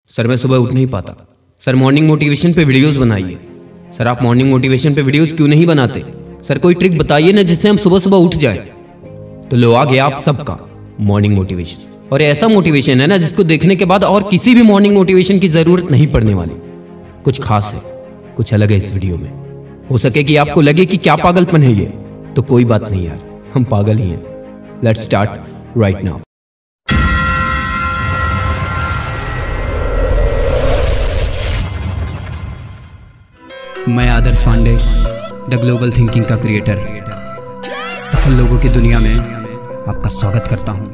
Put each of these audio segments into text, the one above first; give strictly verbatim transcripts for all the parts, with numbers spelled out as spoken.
Sir मैं सुबह उठ नहीं पाता। सर मॉर्निंग मोटिवेशन पे वीडियोस बनाइए। सर आप मॉर्निंग मोटिवेशन पे वीडियोस क्यों नहीं बनाते? सर कोई ट्रिक बताइए ना जिससे हम सुबह सुबह उठ जाए। तो लो आ गया आप सबका मॉर्निंग मोटिवेशन, और ऐसा मोटिवेशन है ना जिसको देखने के बाद और किसी भी मॉर्निंग मोटिवेशन की जरूरत नहीं पड़ने वाली। कुछ खास है, कुछ अलग है इस वीडियो में। हो सके कि आपको लगे कि क्या पागलपन है ये, तो कोई बात नहीं यार, हम पागल ही हैं। Let's start right now. मैं Adarsh Pandey, the global thinking का क्रिएटर, सफल लोगों की दुनिया में आपका स्वागत करता हूं।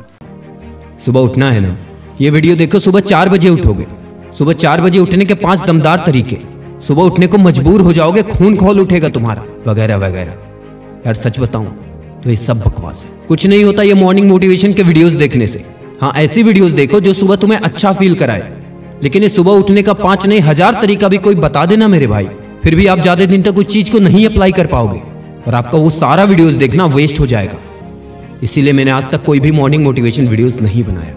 सुबह उठना है ना, ये वीडियो देखो। सुबह चार बजे उठोगे, सुबह चार बजे उठने के पांच दमदार तरीके, सुबह उठने को मजबूर हो जाओगे, खून खौल उठेगा तुम्हारा, वगैरह वगैरह। यार सच बताऊं तो ये सब बकवास है, कुछ नहीं होता ये मॉर्निंग मोटिवेशन के वीडियोस देखने से। हाँ ऐसी वीडियोस देखो जो सुबह तुम्हें अच्छा फील कराए, लेकिन ये सुबह उठने का पांच नहीं हजार तरीका भी कोई बता देना मेरे भाई, फिर भी आप ज्यादा दिन तक उस चीज को नहीं अप्लाई कर पाओगे और आपका वो सारा वीडियोस देखना वेस्ट हो जाएगा। इसीलिए मैंने आज तक कोई भी मॉर्निंग मोटिवेशन वीडियोस नहीं बनाया।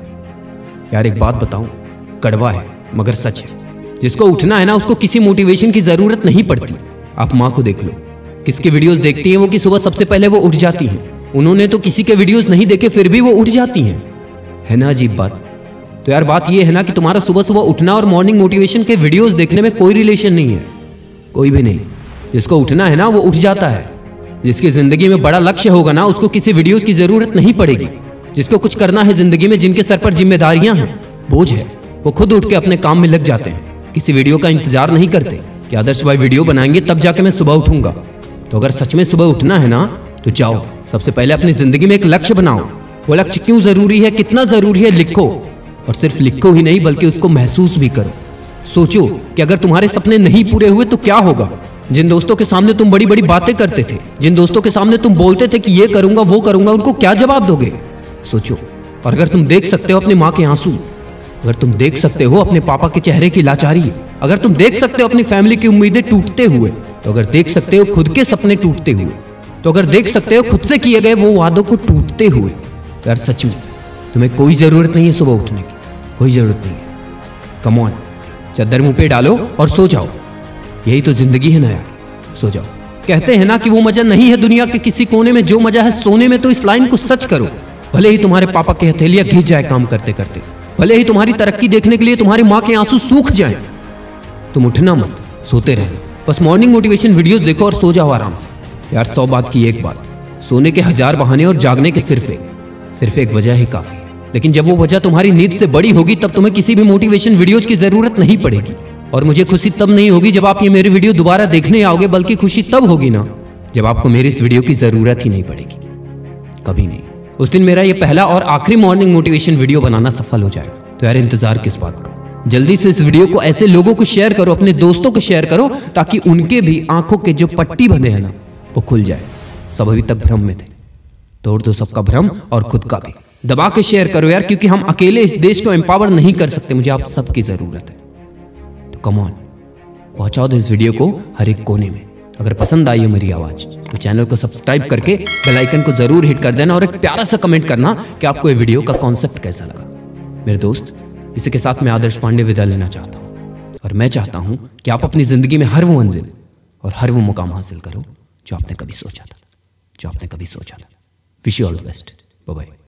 यार एक बात बताऊं, कड़वा है मगर सच है, जिसको उठना है ना उसको किसी मोटिवेशन की जरूरत नहीं पड़ती। आप माँ को देख लो, किसके वीडियोस देखती हैं वो कि सुबह सबसे पहले वो उठ जाती हैं। उन्होंने तो किसी के वीडियोस नहीं देखे फिर भी वो उठ जाती हैं, है ना अजीब बात। तो यार बात ये है ना कि तुम्हारा सुबह सुबह उठना और मॉर्निंग मोटिवेशन के वीडियोस देखने में कोई रिलेशन नहीं है, कोई भी नहीं। जिसको उठना है ना वो उठ जाता है। जिसकी जिंदगी में बड़ा लक्ष्य होगा ना उसको किसी वीडियोस की जरूरत नहीं पड़ेगी। जिसको कुछ करना है जिंदगी में, जिनके सर पर जिम्मेदारियां हैं, बोझ है, वो खुद उठ के अपने काम में लग जाते हैं, किसी वीडियो का इंतजार नहीं करते कि आदर्श भाई वीडियो बनाएंगे तब जाके मैं सुबह उठूंगा। तो अगर सच में सुबह उठना है ना तो जाओ, सबसे पहले अपनी जिंदगी में एक लक्ष्य बनाओ। वो लक्ष्य क्यों जरूरी है, कितना जरूरी है लिखो, और सिर्फ लिखो ही नहीं बल्कि उसको महसूस भी करो। सोचो कि अगर तुम्हारे सपने नहीं पूरे हुए तो क्या होगा। जिन दोस्तों के सामने तुम बड़ी बड़ी बातें करते थे, जिन दोस्तों के सामने तुम बोलते थे कि ये करूंगा वो करूंगा, उनको क्या जवाब दोगे? सोचो। और अगर तुम देख सकते हो अपनी माँ के आंसू, अगर तुम देख सकते हो अपने पापा के चेहरे की लाचारी, अगर तुम देख सकते हो अपनी फैमिली की उम्मीदें टूटते हुए, तो अगर देख सकते हो खुद के सपने टूटते हुए, तो अगर देख सकते हो खुद से किए गए वो वादों को टूटते हुए, तो यार सच में तुम्हें कोई जरूरत नहीं है सुबह उठने की, कोई जरूरत नहीं है। कम ऑन, चद्दर मुंह पे डालो और सो जाओ। यही तो जिंदगी है ना यार, सो जाओ। कहते हैं ना कि वो मजा नहीं है दुनिया के किसी कोने में जो मजा है सोने में। तो इस लाइन को सच करो। भले ही तुम्हारे पापा की हथेलियां घिस जाए काम करते करते, भले ही तुम्हारी तरक्की देखने के लिए तुम्हारी माँ के आंसू सूख जाएं, तुम उठना मत, सोते रहना। बस मॉर्निंग मोटिवेशन वीडियोस देखो और सो जाओ आराम से। यार सौ बात की एक बात, सोने के हजार बहाने और जागने के सिर्फ एक सिर्फ एक वजह ही काफी है। लेकिन जब वो वजह तुम्हारी नींद से बड़ी होगी तब तुम्हें किसी भी मोटिवेशन वीडियोज की जरूरत नहीं पड़ेगी। और मुझे खुशी तब नहीं होगी जब आप ये मेरी वीडियो दोबारा देखने आओगे, बल्कि खुशी तब होगी ना जब आपको मेरी इस वीडियो की जरूरत ही नहीं पड़ेगी, कभी नहीं। उस दिन मेरा ये पहला और आखिरी मॉर्निंग मोटिवेशन वीडियो बनाना सफल हो जाएगा। तो यार इंतजार किस बात का, जल्दी से इस वीडियो को ऐसे लोगों को शेयर करो, अपने दोस्तों को शेयर करो, ताकि उनके भी आंखों के जो पट्टी बंधे हैं ना वो खुल जाए। सब अभी तक भ्रम में थे, तोड़ दो सबका भ्रम और खुद का भी। दबा के शेयर करो यार, क्योंकि हम अकेले इस देश को एम्पावर नहीं कर सकते, मुझे आप सबकी जरूरत है। तो कम ऑन, पहुंचाओ दो इस वीडियो को हर एक कोने में। अगर पसंद आई हो मेरी आवाज तो चैनल को सब्सक्राइब करके बेल आइकन को जरूर हिट कर देना, और एक प्यारा सा कमेंट करना कि आपको ये वीडियो का कॉन्सेप्ट कैसा लगा। मेरे दोस्त, इसी के साथ मैं आदर्श पांडे विदा लेना चाहता हूँ, और मैं चाहता हूँ कि आप अपनी जिंदगी में हर वो मंजिल और हर वो मुकाम हासिल करो जो आपने कभी सोचा था, जो आपने कभी सोचा था। Wish you all the best. Bye bye.